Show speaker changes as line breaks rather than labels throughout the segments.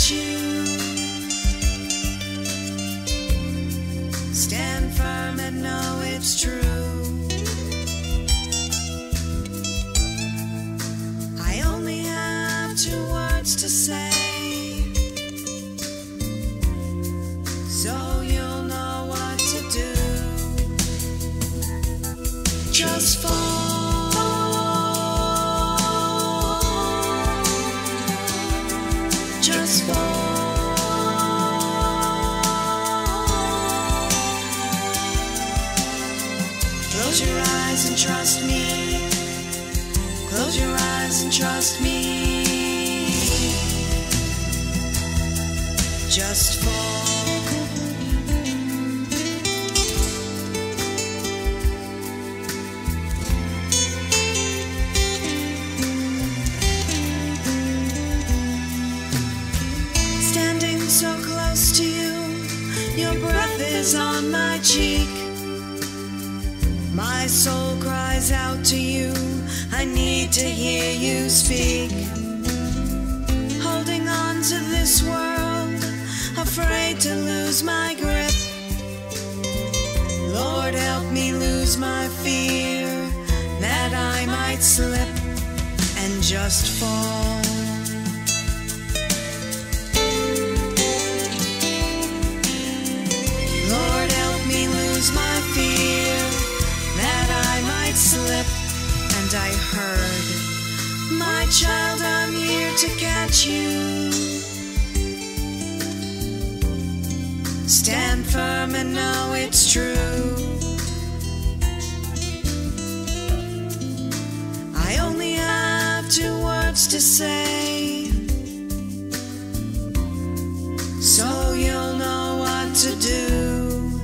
catch you. Stand firm and know it's true. I only have 2 words to say, so you'll know what to do. Just fall, just fall. Close your eyes and trust me. Close your eyes and trust me. Just fall. Standing so close to you, your breath is on my cheek. My soul cries out to you, I need to hear you speak. Holding on to this world, afraid to lose my grip. Lord, help me lose my fear, that I might slip and just fall. Lord, help me lose my fear, that I might slip. And I heard, my child, I'm here to catch you. Stand firm and know it's true. I only have 2 words to say, so you'll know what to do.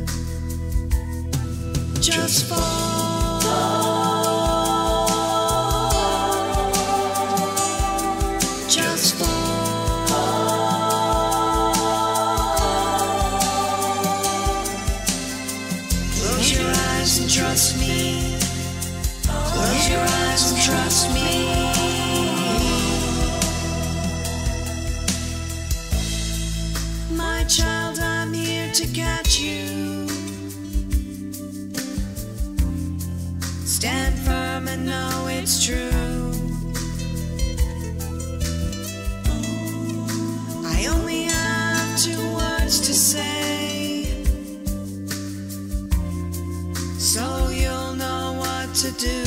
Just fall, just fall. Close your eyes and trust me. Close your eyes and trust me. My child, I'm here to catch you. Stand firm and know it's true. I only have 2 words to say, so you'll know what to do.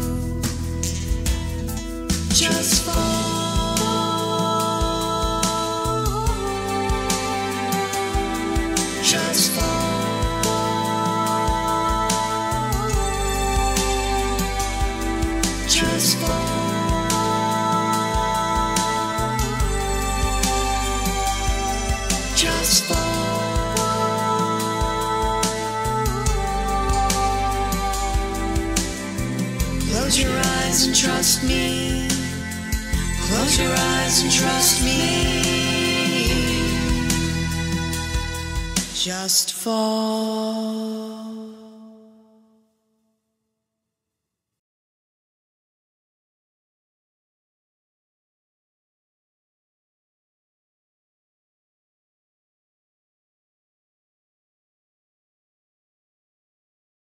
Just fall, just fall. Just fall, just fall. Close your eyes and trust me. Close your eyes and trust me. Just fall.